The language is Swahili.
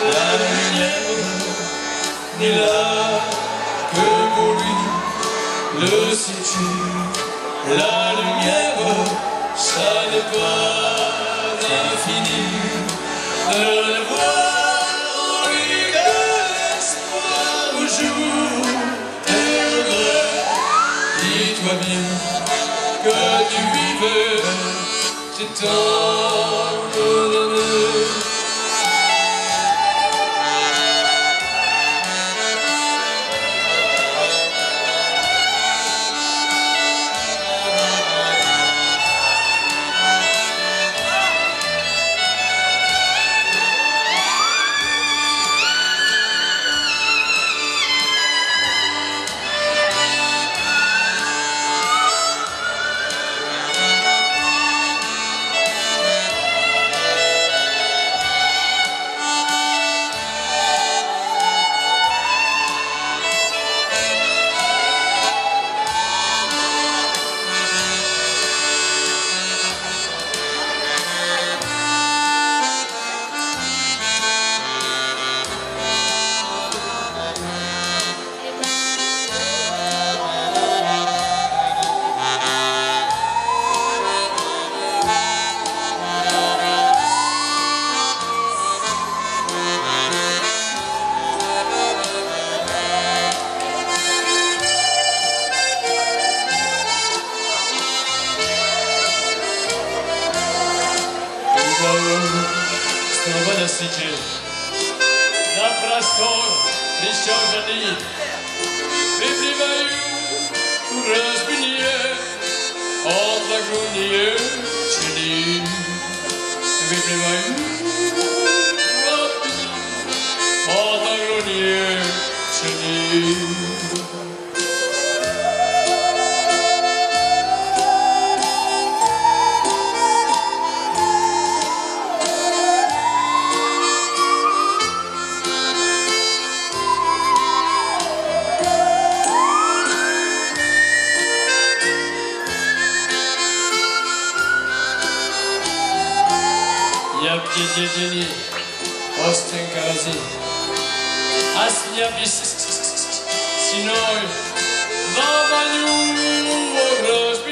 la lumière n'est là que pour lui. Le sais-tu, la lumière, ça n'est pas infini. Ne voir en lui que l'espoir au jour des regrets. Dis-toi bien que tu vivais, c'est tant donné. Снова насытил на простор прищёженный. Выпиваю разбиение от огромные чины. Выпиваю от огромные чины. Я где дени остенгази, асня bis sinoi, va valю